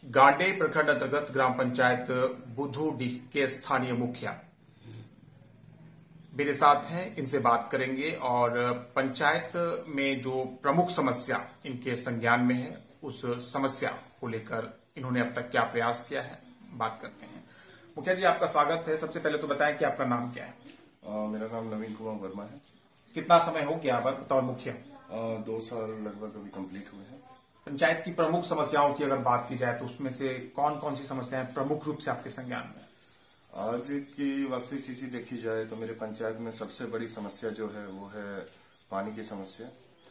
गांडे प्रखंड अंतर्गत ग्राम पंचायत बुधूडीह के स्थानीय मुखिया मेरे साथ हैं, इनसे बात करेंगे और पंचायत में जो प्रमुख समस्या इनके संज्ञान में है उस समस्या को लेकर इन्होंने अब तक क्या प्रयास किया है, बात करते हैं। मुखिया जी, आपका स्वागत है। सबसे पहले तो बताएं कि आपका नाम क्या है। मेरा नाम नवीन कुमार वर्मा है। कितना समय हो गया बतौर मुखिया? 2 साल लगभग अभी कंप्लीट हुए हैं। पंचायत की प्रमुख समस्याओं की अगर बात की जाए तो उसमें से कौन कौन सी समस्याएं प्रमुख रूप से आपके संज्ञान में? आज की वास्तविक स्थिति देखी जाए तो मेरे पंचायत में सबसे बड़ी समस्या जो है वो है पानी की समस्या।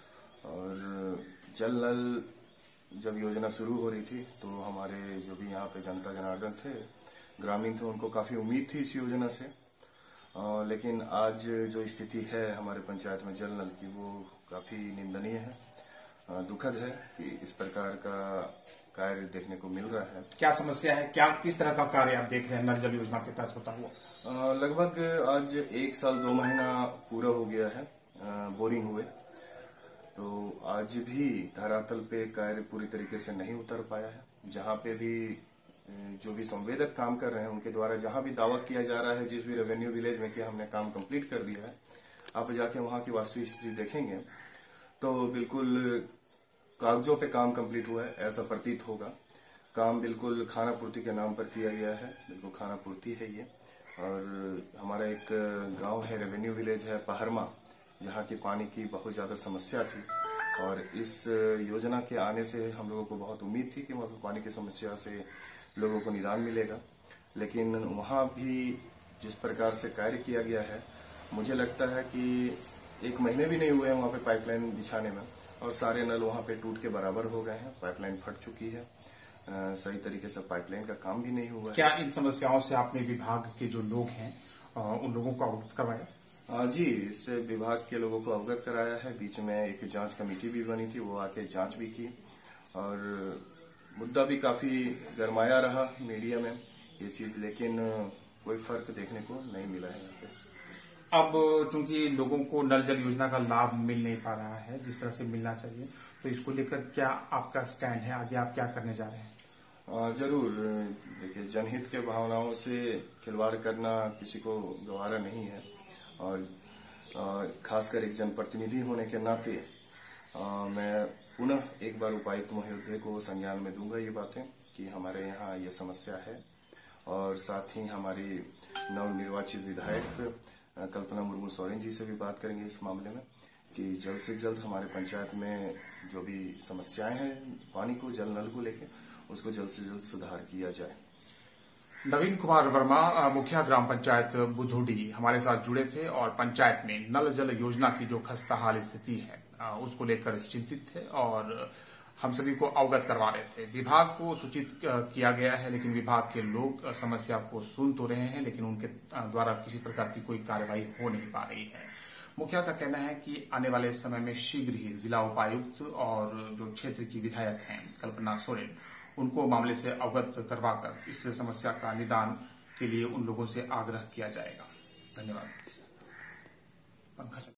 और जल नल जब योजना शुरू हो रही थी तो हमारे जो भी यहाँ पे जनता जनार्दन थे, ग्रामीण थे, उनको काफी उम्मीद थी इस योजना से। लेकिन आज जो स्थिति है हमारे पंचायत में जल नल की, वो काफी निंदनीय है। दुखद है कि इस प्रकार का कार्य देखने को मिल रहा है। क्या समस्या है, क्या किस तरह का कार्य आप देख रहे हैं नल जल योजना के तहत होता हुआ? लगभग आज 1 साल 2 महीना पूरा हो गया है बोरिंग हुए, तो आज भी धरातल पे कार्य पूरी तरीके से नहीं उतर पाया है। जहाँ पे भी जो भी संवेदक काम कर रहे हैं उनके द्वारा जहाँ भी दावा किया जा रहा है जिस भी रेवेन्यू विलेज में कि हमने काम कंप्लीट कर दिया है, आप जाके वहाँ की वास्तविक स्थिति देखेंगे तो बिल्कुल कागजों पे काम कंप्लीट हुआ है ऐसा प्रतीत होगा। काम बिल्कुल खाना पूर्ति के नाम पर किया गया है, बिल्कुल खाना पूर्ति है ये। और हमारा एक गांव है, रेवेन्यू विलेज है पहरमा, जहाँ की पानी की बहुत ज्यादा समस्या थी। और इस योजना के आने से हम लोगों को बहुत उम्मीद थी कि वहाँ पे पानी की समस्या से लोगों को निदान मिलेगा। लेकिन वहाँ भी जिस प्रकार से कार्य किया गया है, मुझे लगता है कि 1 महीने भी नहीं हुए हैं वहाँ पे पाइपलाइन बिछाने में और सारे नल वहाँ पे टूट के बराबर हो गए हैं। पाइपलाइन फट चुकी है, सही तरीके से पाइपलाइन का काम भी नहीं हुआ है। क्या इन समस्याओं से आपने विभाग के जो लोग हैं उन लोगों को अवगत करवाया? जी, इससे विभाग के लोगों को अवगत कराया है। बीच में एक जांच कमेटी भी बनी थी, वो आके जांच भी की और मुद्दा भी काफी गरमाया रहा मीडिया में ये चीज, लेकिन कोई फर्क देखने को नहीं मिला है यहाँ पे। अब चूंकि लोगों को नल जल योजना का लाभ मिल नहीं पा रहा है जिस तरह से मिलना चाहिए, तो इसको लेकर क्या आपका स्टैंड है, आगे आप क्या करने जा रहे हैं? जरूर, देखिए, जनहित के भावनाओं से खिलवाड़ करना किसी को गवारा नहीं है। और खासकर एक जनप्रतिनिधि होने के नाते मैं पुनः एक बार उपायुक्त महोदय को संज्ञान में दूंगा ये बातें कि हमारे यहाँ ये समस्या है। और साथ ही हमारी नवनिर्वाचित विधायक कल्पना मुर्मू सोरेन जी से भी बात करेंगे इस मामले में कि जल्द से जल्द हमारे पंचायत में जो भी समस्याएं हैं पानी को, जल नल को लेकर, उसको जल्द से जल्द सुधार किया जाए। नवीन कुमार वर्मा, मुखिया ग्राम पंचायत बुधूडीह, हमारे साथ जुड़े थे और पंचायत में नल जल योजना की जो खस्ताहाल स्थिति है उसको लेकर चिंतित थे और हम सभी को अवगत करवा रहे थे। विभाग को सूचित किया गया है, लेकिन विभाग के लोग समस्या को सुन तो रहे हैं, लेकिन उनके द्वारा किसी प्रकार की कोई कार्रवाई हो नहीं पा रही है। मुखिया का कहना है कि आने वाले समय में शीघ्र ही जिला उपायुक्त और जो क्षेत्र की विधायक हैं कल्पना सोरेन, उनको मामले से अवगत करवाकर इस समस्या का निदान के लिए उन लोगों से आग्रह किया जाएगा। धन्यवाद।